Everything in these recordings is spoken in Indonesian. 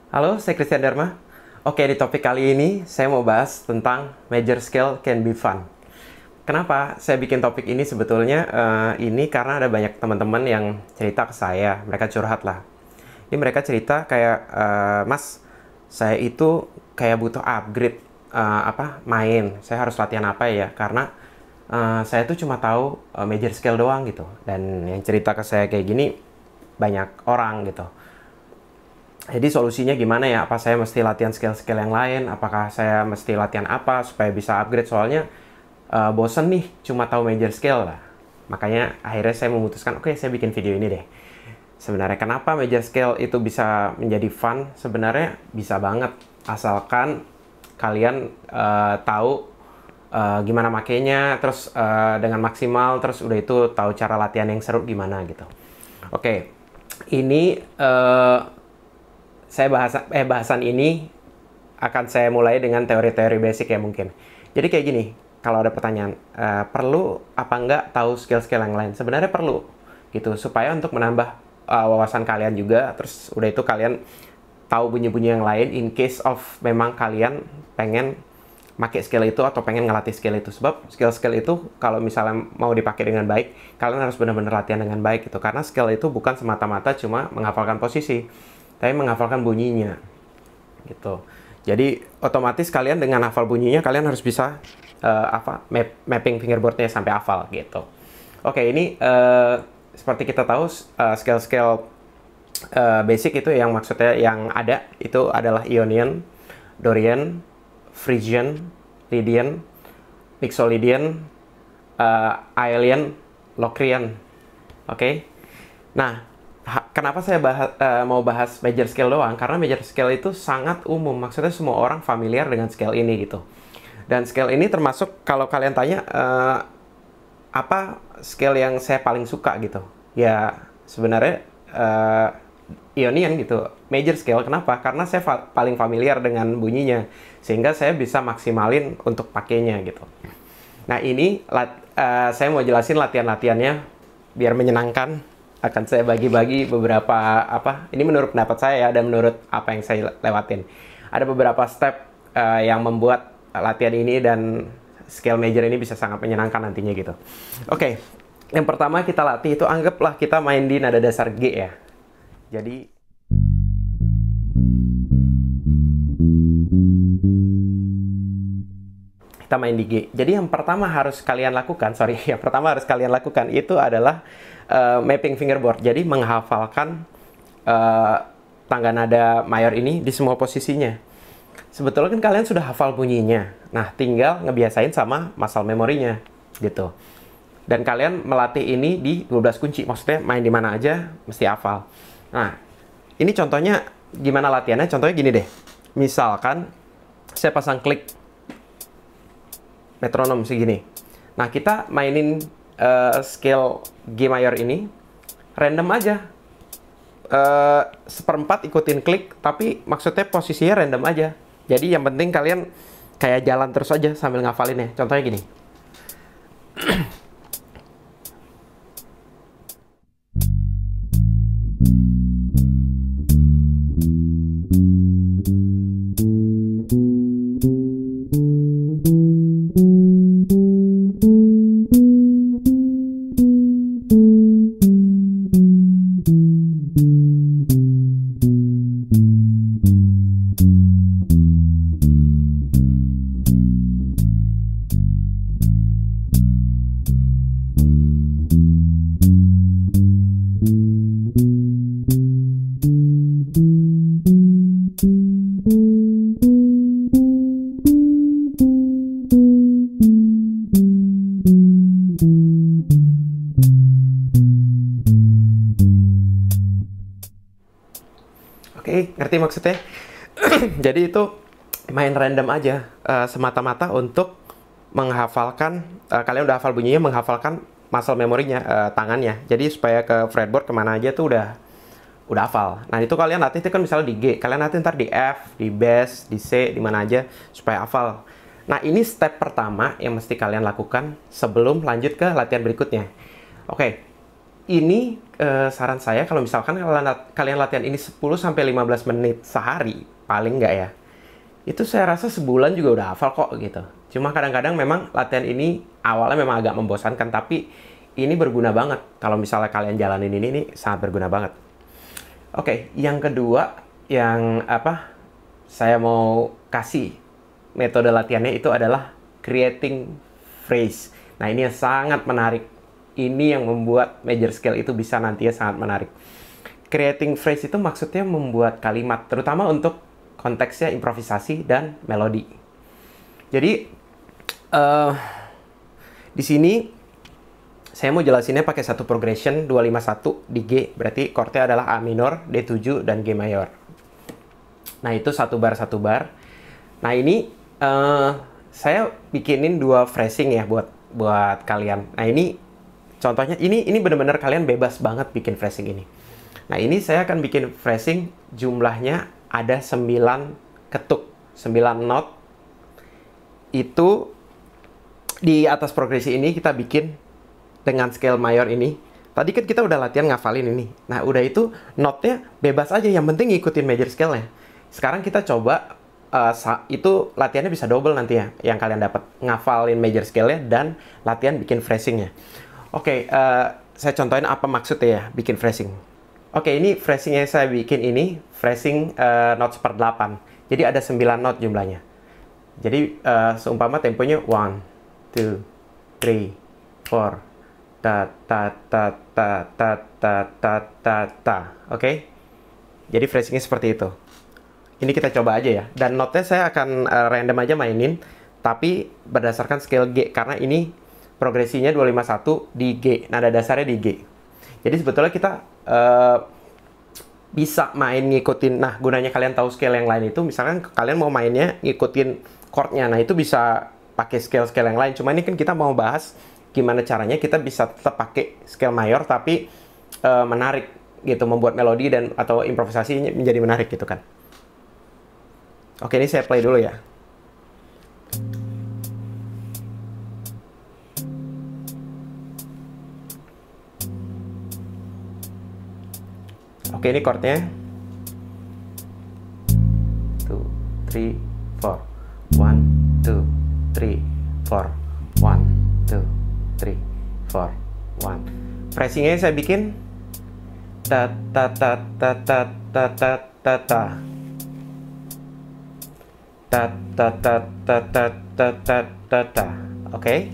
Halo, saya Christian Dharma. Oke, di topik kali ini saya mau bahas tentang major scale can be fun. Kenapa saya bikin topik ini sebetulnya? Ini karena ada banyak teman-teman yang cerita ke saya, mereka curhat lah. Ini mereka cerita kayak, Mas, saya itu kayak butuh upgrade main. Saya harus latihan apa ya? Karena saya tuh cuma tahu major scale doang gitu. Dan yang cerita ke saya kayak gini banyak orang gitu. Jadi solusinya gimana ya? Apa saya mesti latihan skill-skill yang lain? Apakah saya mesti latihan apa supaya bisa upgrade? Soalnya bosen nih cuma tahu major skill lah. Makanya akhirnya saya memutuskan, oke, saya bikin video ini deh. Sebenarnya kenapa major skill itu bisa menjadi fun? Sebenarnya bisa banget asalkan kalian tahu gimana makainya, terus dengan maksimal, terus udah itu tahu cara latihan yang seru gimana gitu. Oke, ini bahasan ini akan saya mulai dengan teori-teori basic ya mungkin. Jadi kayak gini, kalau ada pertanyaan, perlu apa enggak tahu skill-skill yang lain? Sebenarnya perlu, gitu, supaya untuk menambah wawasan kalian juga, terus udah itu kalian tahu bunyi-bunyi yang lain, in case of memang kalian pengen pakai skill itu atau pengen ngelatih skill itu. Sebab skill-skill itu kalau misalnya mau dipakai dengan baik, kalian harus benar-benar latihan dengan baik gitu. Karena skill itu bukan semata-mata cuma menghafalkan posisi, tapi menghafalkan bunyinya gitu. Jadi otomatis kalian dengan hafal bunyinya kalian harus bisa mapping fingerboardnya sampai hafal gitu. Oke, ini seperti kita tahu skill-skill basic itu yang maksudnya yang ada itu adalah Ionian, Dorian, Phrygian, Lydian, Mixolydian, Aeolian, Locrian. Oke. Nah, kenapa saya mau bahas major scale doang? Karena major scale itu sangat umum. Maksudnya semua orang familiar dengan scale ini gitu. Dan scale ini termasuk kalau kalian tanya apa scale yang saya paling suka gitu. Ya sebenarnya Ionian gitu. Major scale kenapa? Karena saya paling familiar dengan bunyinya. Sehingga saya bisa maksimalin untuk pakainya gitu. Nah ini saya mau jelasin latihan-latihannya biar menyenangkan. Akan saya bagi-bagi beberapa ini menurut pendapat saya ya, dan menurut apa yang saya lewatin. Ada beberapa step yang membuat latihan ini dan scale major ini bisa sangat menyenangkan nantinya gitu. Oke, yang pertama kita latih itu anggaplah kita main di nada dasar G ya. Jadi kita main di G. Jadi yang pertama harus kalian lakukan, itu adalah mapping fingerboard. Jadi menghafalkan tangga nada mayor ini di semua posisinya. Sebetulnya kan kalian sudah hafal bunyinya. Nah, tinggal ngebiasain sama muscle memorinya gitu. Dan kalian melatih ini di 12 kunci. Maksudnya main di mana aja mesti hafal. Nah, ini contohnya gimana latihannya? Contohnya gini deh. Misalkan saya pasang klik metronom segini. Nah, kita mainin scale G mayor ini random aja. Seperempat ikutin klik, tapi maksudnya posisinya random aja. Jadi yang penting kalian kayak jalan terus aja sambil ngafalinnya. Contohnya gini. Oke, ngerti maksudnya? Jadi itu main random aja, semata-mata untuk menghafalkan, kalian udah hafal bunyinya, menghafalkan muscle memorinya, tangannya. Jadi supaya ke fretboard kemana aja tuh udah hafal. Nah itu kalian latih itu kan misalnya di G, kalian latih ntar di F, di bass, di C, di mana aja supaya hafal. Nah ini step pertama yang mesti kalian lakukan sebelum lanjut ke latihan berikutnya. Oke, ini saran saya kalau misalkan kalian latihan ini 10-15 menit sehari, paling nggak ya, itu saya rasa sebulan juga udah hafal kok gitu. Cuma kadang-kadang memang latihan ini awalnya memang agak membosankan, tapi ini berguna banget. Kalau misalnya kalian jalanin ini sangat berguna banget. Oke, yang kedua yang saya mau kasih metode latihannya itu adalah creating phrase. Nah, ini yang sangat menarik. Ini yang membuat major scale itu bisa nantinya sangat menarik. Creating phrase itu maksudnya membuat kalimat, terutama untuk konteksnya improvisasi dan melodi. Jadi di sini saya mau jelasinnya pakai satu progression 251 di G, berarti chordnya adalah A minor, D7 dan G mayor. Nah, itu satu bar. Nah, ini saya bikinin 2 phrasing ya buat kalian. Nah, ini contohnya, ini benar-benar kalian bebas banget bikin phrasing ini. Nah, ini saya akan bikin phrasing jumlahnya ada 9 ketuk, 9 not. Itu di atas progresi ini kita bikin dengan scale mayor ini. Tadi kan kita udah latihan ngafalin ini. Nah, udah itu notnya bebas aja, yang penting ngikutin major scale-nya. Sekarang kita coba itu latihannya bisa double nanti ya, yang kalian dapat ngafalin major scale-nya dan latihan bikin phrasing-nya. Oke, saya contohin apa maksudnya ya bikin phrasing. Oke, ini phrasing yang saya bikin ini phrasing not /8. Jadi ada 9 not jumlahnya. Jadi seumpama temponya 1, 2, 3, 4, ta ta ta ta ta ta ta ta ta. Oke? Jadi phrasingnya seperti itu. Ini kita coba aja ya. Dan notnya saya akan random aja mainin, tapi berdasarkan scale G, karena ini progresinya 251 di G, nada dasarnya di G. Jadi sebetulnya kita bisa main ngikutin. Nah, gunanya kalian tahu scale yang lain itu, misalkan kalian mau mainnya ngikutin chordnya, nah itu bisa pakai scale yang lain. Cuma ini kan kita mau bahas gimana caranya kita bisa tetap pakai scale mayor tapi menarik gitu, membuat melodi dan atau improvisasinya menjadi menarik gitu kan. Oke, ini saya play dulu ya. Oke, ini chordnya 2, 3, 4 1, 2, 3, 4 1, 2, 3, 4 1. Phrasingnya saya bikin ta ta ta ta ta ta ta ta ta ta ta ta ta ta ta ta ta ta. Oke.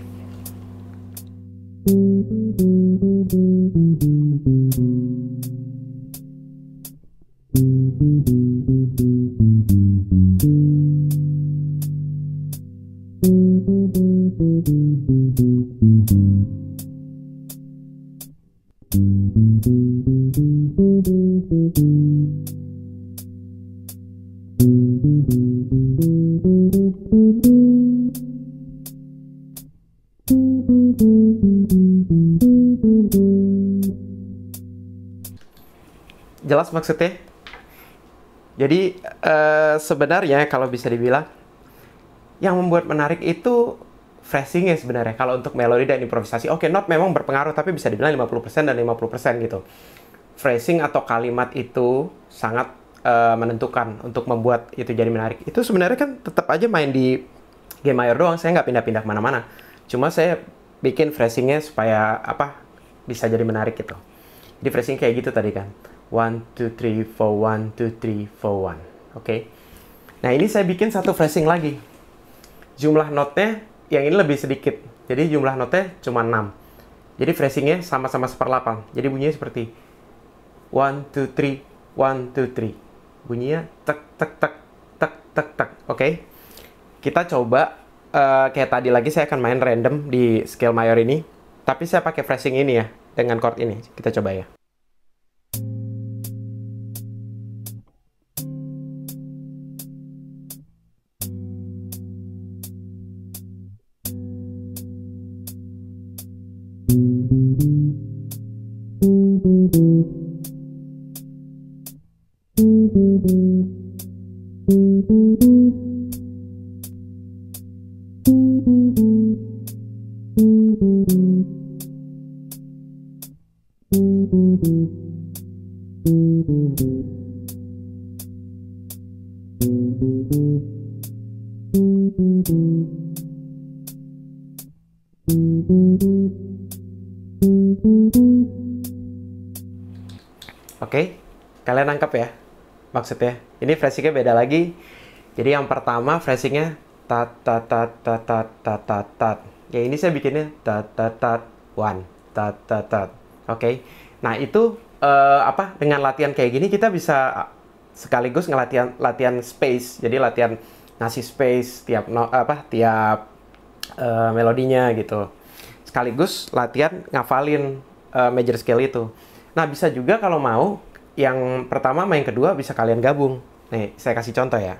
Jelas maksudnya? Jadi sebenarnya kalau bisa dibilang yang membuat menarik itu phrasingnya sebenarnya. Kalau untuk melodi dan improvisasi, oke, not memang berpengaruh, tapi bisa dibilang 50% dan 50% gitu. Phrasing atau kalimat itu sangat menentukan untuk membuat itu jadi menarik. Itu sebenarnya kan tetap aja main di G mayor doang, saya nggak pindah-pindah kemana-mana. Cuma saya bikin phrasingnya supaya bisa jadi menarik gitu. Jadi phrasing kayak gitu tadi kan. 1, 2, 3, 4, 1, 2, 3, 4, 1. Oke. Nah, ini saya bikin satu phrasing lagi. Jumlah notnya yang ini lebih sedikit. Jadi jumlah notnya cuma 6. Jadi phrasingnya sama-sama 1/8. Jadi bunyinya seperti 1, 2, 3, 1, 2, 3. Bunyinya tek tek tek tek tek tek. Oke. Kita coba kayak tadi lagi, saya akan main random di scale mayor ini. Tapi saya pakai phrasing ini ya, dengan chord ini. Kita coba ya. Oke, kalian nangkep ya maksudnya? Ini phrasingnya beda lagi. Jadi yang pertama phrasingnya tat tat tat tat tat tat tat tat. Ya ini saya bikinnya tat tat tat one tat tat tat. Oke. Nah itu apa? Dengan latihan kayak gini kita bisa sekaligus latihan space. Jadi latihan ngasih space tiap tiap melodinya gitu. Sekaligus latihan ngafalin major scale itu. Nah, bisa juga kalau mau, yang pertama sama yang kedua bisa kalian gabung. Nih, saya kasih contoh ya.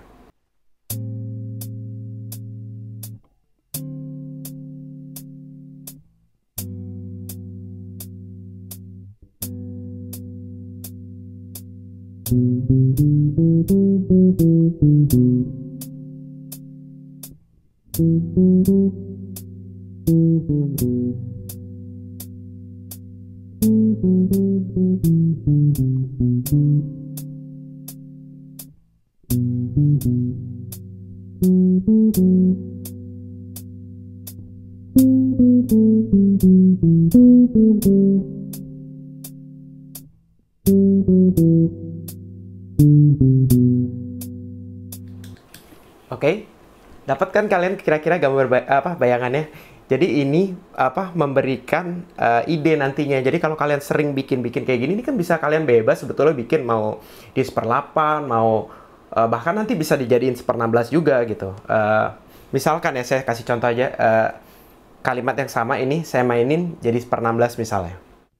Oke, dapat kan kalian kira-kira gambar bayangannya? Jadi ini memberikan ide nantinya. Jadi kalau kalian sering bikin-bikin kayak gini, ini kan bisa kalian bebas sebetulnya bikin mau di 1/8, mau bahkan nanti bisa dijadiin 1/16 juga gitu. Misalkan ya saya kasih contoh aja kalimat yang sama ini saya mainin jadi 1/16 misalnya.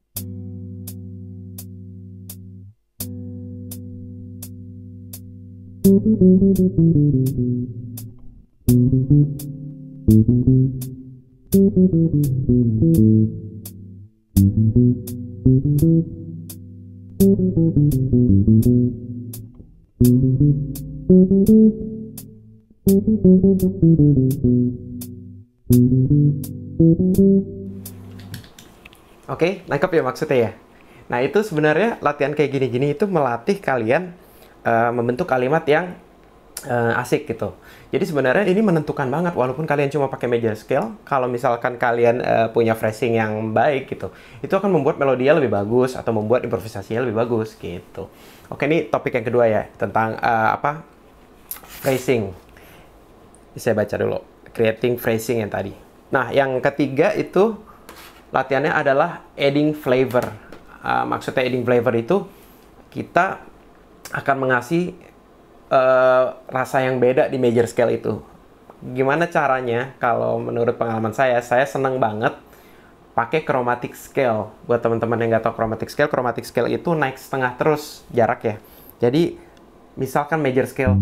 Oke, nangkep ya maksudnya ya? Nah, itu sebenarnya latihan kayak gini-gini itu melatih kalian membentuk kalimat yang asik gitu. Jadi sebenarnya ini menentukan banget walaupun kalian cuma pakai major scale, kalau misalkan kalian punya phrasing yang baik gitu, itu akan membuat melodinya lebih bagus atau membuat improvisasinya lebih bagus gitu. Oke, ini topik yang kedua ya, tentang phrasing. Saya baca dulu, creating phrasing yang tadi. Nah, yang ketiga itu latihannya adalah adding flavor. Maksudnya adding flavor itu kita akan mengasih rasa yang beda di major scale itu. Gimana caranya? Kalau menurut pengalaman saya seneng banget pakai chromatic scale. Buat teman-teman yang nggak tahu chromatic scale itu naik setengah terus jarak ya. Jadi misalkan major scale,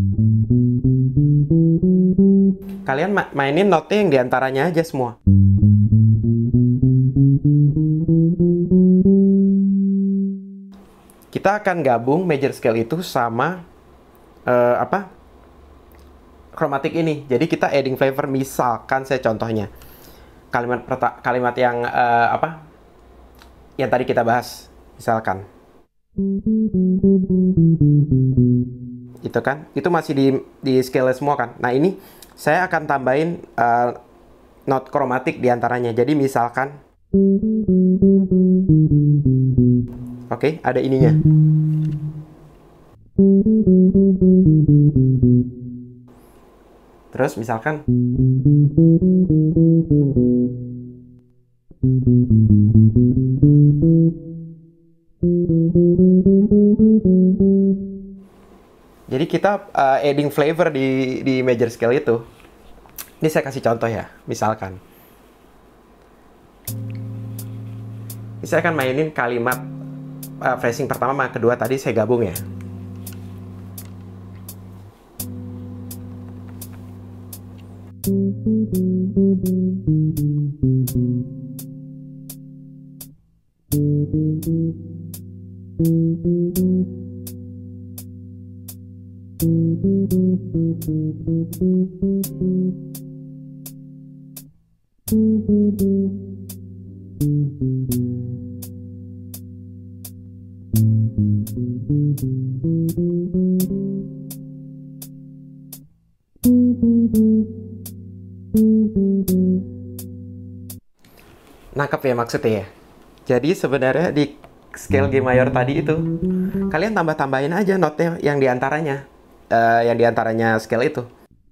kalian mainin notnya yang diantaranya aja semua. Kita akan gabung major scale itu sama chromatic ini. Jadi kita adding flavor. Misalkan saya contohnya kalimat yang yang tadi kita bahas. Misalkan itu kan, itu masih di scale semua kan. Nah ini saya akan tambahin not chromatic diantaranya. Jadi misalkan, oke, ada ininya. Terus misalkan jadi kita adding flavor di major scale itu. Ini saya kasih contoh ya, misalkan. Saya akan mainin kalimat phrasing pertama sama kedua tadi saya gabung ya. Nangkep ya maksudnya ya? Jadi sebenarnya di scale G mayor tadi itu, kalian tambah-tambahin aja notnya yang diantaranya. Yang diantaranya scale itu.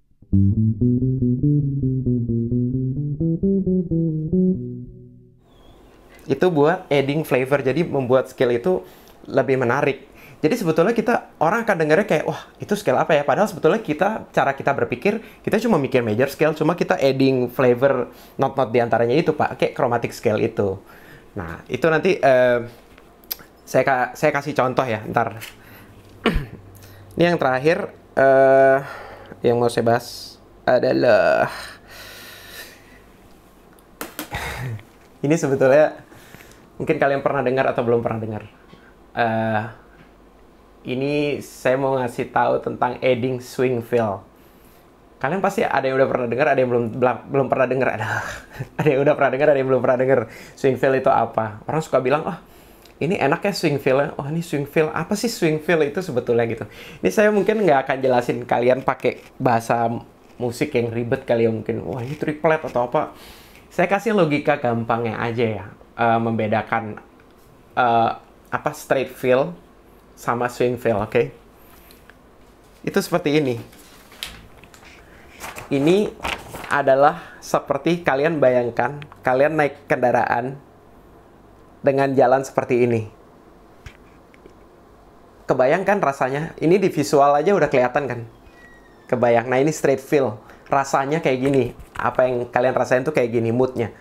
Itu buat adding flavor, jadi membuat scale itu lebih menarik. Jadi sebetulnya orang akan dengarnya kayak, wah itu scale apa ya? Padahal sebetulnya cara kita berpikir, kita cuma mikir major scale, cuma kita adding flavor not diantaranya itu pak, kayak chromatic scale itu. Nah itu nanti saya kasih contoh ya, ntar. Ini yang terakhir, yang mau saya bahas adalah ini sebetulnya mungkin kalian pernah dengar atau belum pernah dengar. Ini saya mau ngasih tahu tentang adding swing fill. Kalian pasti ada yang udah pernah dengar, ada yang belum pernah dengar. Ada yang udah pernah dengar, ada yang belum pernah dengar. Swing fill itu apa? Orang suka bilang, oh ini enak ya swing fill-nya. Oh ini swing fill, apa sih swing fill itu sebetulnya gitu. Ini saya mungkin nggak akan jelasin kalian pakai bahasa musik yang ribet kali ya mungkin. Wah ini triplet atau apa. Saya kasih logika gampangnya aja ya. Membedakan apa straight fill sama swing fill, oke? Itu seperti ini. Ini adalah seperti kalian bayangkan, kalian naik kendaraan dengan jalan seperti ini. Kebayangkan rasanya, ini di visual aja udah kelihatan kan? Kebayang, nah ini straight fill. Rasanya kayak gini. Apa yang kalian rasain tuh kayak gini, moodnya.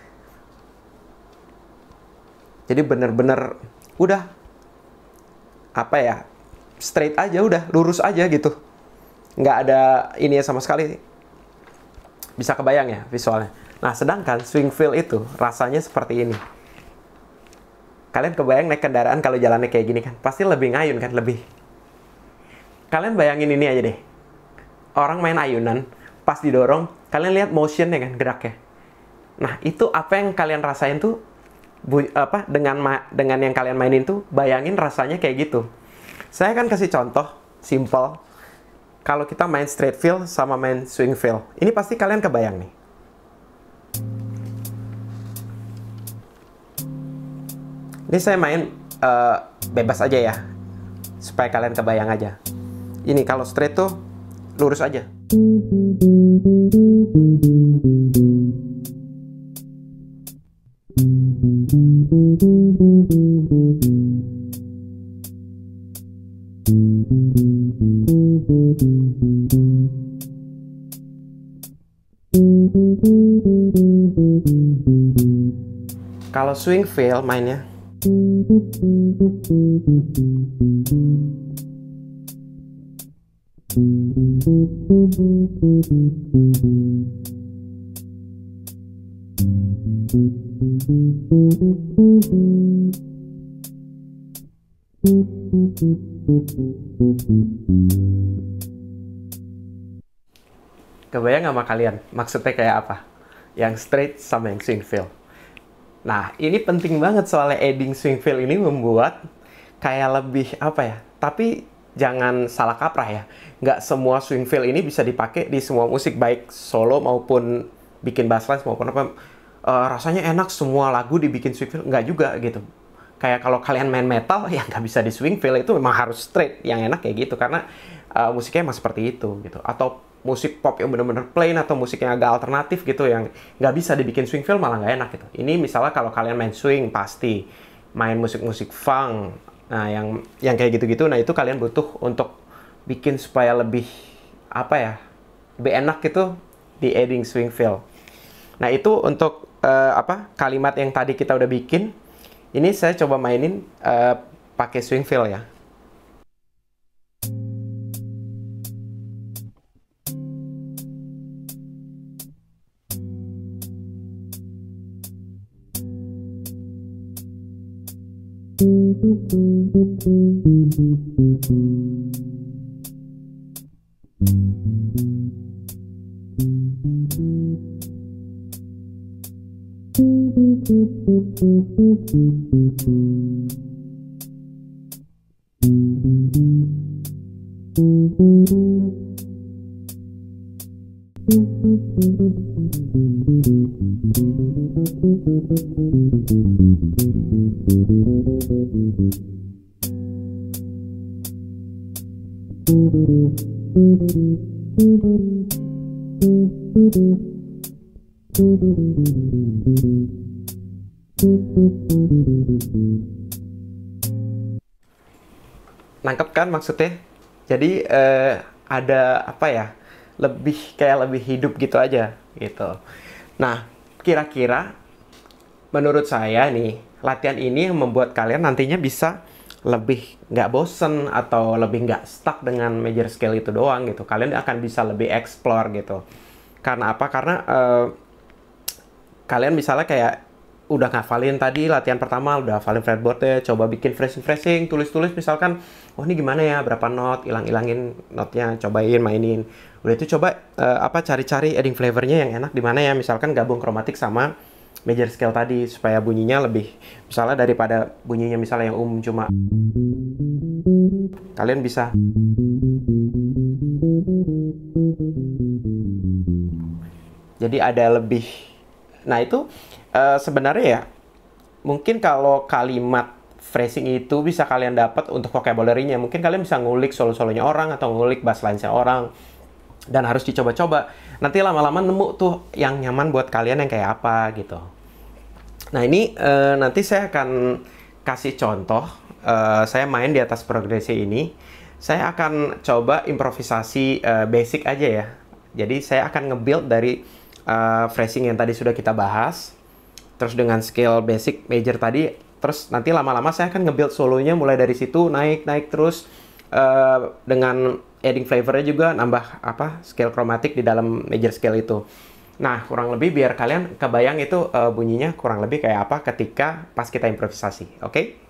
Jadi bener-bener udah apa ya, straight aja udah, lurus aja gitu. Nggak ada ini sama sekali. Bisa kebayang ya visualnya. Nah, sedangkan swing fill itu rasanya seperti ini. Kalian kebayang naik kendaraan kalau jalannya kayak gini kan? Pasti lebih ngayun kan, lebih. Kalian bayangin ini aja deh. Orang main ayunan, pas didorong, kalian lihat motionnya kan, geraknya. Nah, itu apa yang kalian rasain tuh dengan yang kalian mainin tuh, bayangin rasanya kayak gitu. Saya akan kasih contoh simple. Kalau kita main straight fill sama main swing fill, ini pasti kalian kebayang nih. Ini saya main bebas aja ya, supaya kalian kebayang aja. Ini kalau straight tuh lurus aja. Kalau swing fill mainnya kebayang sama kalian maksudnya kayak apa? Yang straight sama yang swing fill. Nah, ini penting banget soalnya adding swing fill ini membuat kayak lebih apa ya? Tapi jangan salah kaprah ya. Nggak semua swing fill ini bisa dipakai di semua musik, baik solo maupun bikin bassline maupun apa. Rasanya enak semua lagu dibikin swing fill, nggak juga gitu. Kayak kalau kalian main metal ya nggak bisa di swing fill, itu memang harus straight yang enak kayak gitu karena musiknya emang seperti itu gitu. Atau musik pop yang bener-bener plain atau musik yang agak alternatif gitu yang nggak bisa dibikin swing fill malah nggak enak gitu. Ini misalnya kalau kalian main swing pasti main musik-musik funk, nah yang kayak gitu-gitu, nah itu kalian butuh untuk bikin supaya lebih apa ya, lebih enak gitu di adding swing fill. Nah itu untuk kalimat yang tadi kita udah bikin, ini saya coba mainin pakai swing fill ya. Nangkep kan maksudnya? Jadi ada apa ya? Lebih hidup gitu aja gitu. Nah, kira-kira menurut saya nih, latihan ini yang membuat kalian nantinya bisa lebih nggak bosen atau lebih nggak stuck dengan major scale itu doang gitu. Kalian akan bisa lebih explore gitu. Karena apa? Karena kalian misalnya kayak udah ngafalin tadi latihan pertama, udah hafalin fretboardnya, coba bikin phrasing, tulis-tulis misalkan, oh ini gimana ya, berapa not, hilang-hilangin notnya, cobain, mainin. Udah itu coba cari-cari adding flavornya yang enak di mana ya, misalkan gabung kromatik sama major scale tadi supaya bunyinya lebih, misalnya daripada bunyinya misalnya yang cuma, kalian bisa jadi ada lebih. Nah itu sebenarnya ya mungkin kalau kalimat phrasing itu bisa kalian dapat untuk vocabulary-nya. Mungkin kalian bisa ngulik solo-solonya orang atau ngulik bass lines-nya orang. Dan harus dicoba-coba. Nanti lama-lama nemu tuh yang nyaman buat kalian yang kayak apa gitu. Nah ini nanti saya akan kasih contoh. Saya main di atas progresi ini. Saya akan coba improvisasi basic aja ya. Jadi saya akan nge-build dari phrasing yang tadi sudah kita bahas. Terus dengan scale basic major tadi, terus nanti lama-lama saya akan nge-build solonya mulai dari situ naik terus dengan adding flavornya juga nambah scale kromatik di dalam major scale itu. Nah kurang lebih biar kalian kebayang itu bunyinya kurang lebih kayak apa ketika pas kita improvisasi, oke?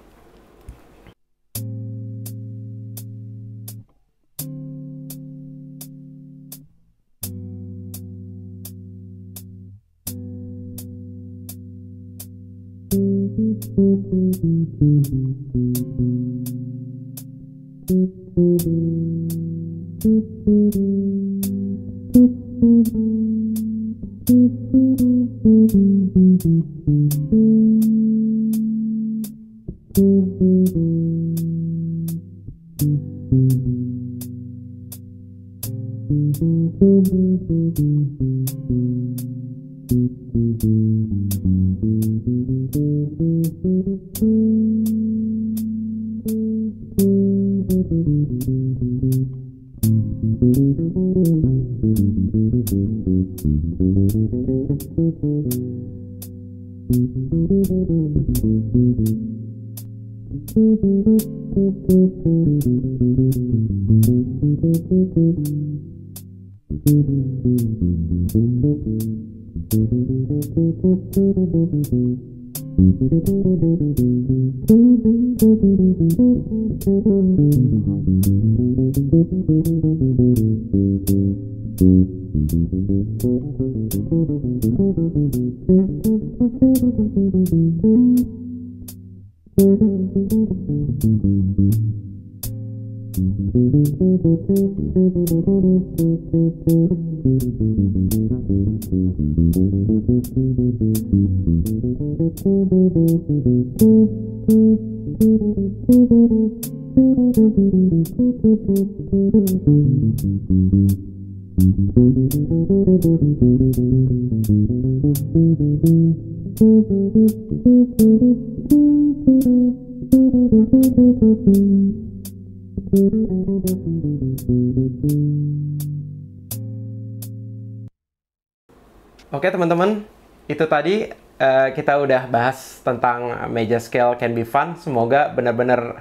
Oke teman-teman, itu tadi kita udah bahas tentang major scale can be fun. Semoga benar-benar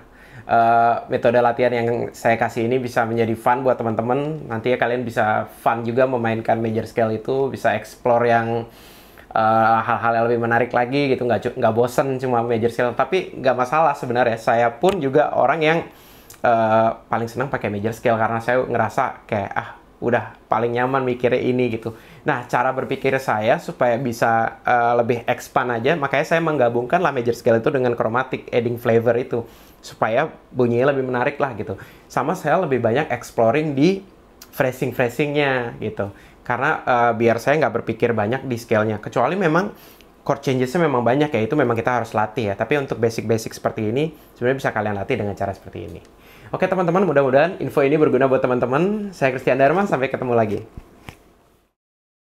metode latihan yang saya kasih ini bisa menjadi fun buat teman-teman. Nanti ya kalian bisa fun juga memainkan major scale itu, bisa explore yang hal-hal yang lebih menarik lagi gitu, nggak bosen cuma major scale. Tapi nggak masalah sebenarnya. Saya pun juga orang yang paling senang pakai major scale karena saya ngerasa kayak udah paling nyaman mikirnya ini gitu. Nah, cara berpikir saya supaya bisa lebih expand aja, makanya saya menggabungkan lah major scale itu dengan chromatic adding flavor itu. supaya bunyinya lebih menarik lah gitu. Sama saya lebih banyak exploring di phrasing-phrasingnya gitu. Karena biar saya nggak berpikir banyak di scale-nya. Kecuali memang chord changes-nya memang banyak ya, itu memang kita harus latih ya. Tapi untuk basic-basic seperti ini, sebenarnya bisa kalian latih dengan cara seperti ini. Oke teman-teman, mudah-mudahan info ini berguna buat teman-teman. Saya Christian Dharma, sampai ketemu lagi.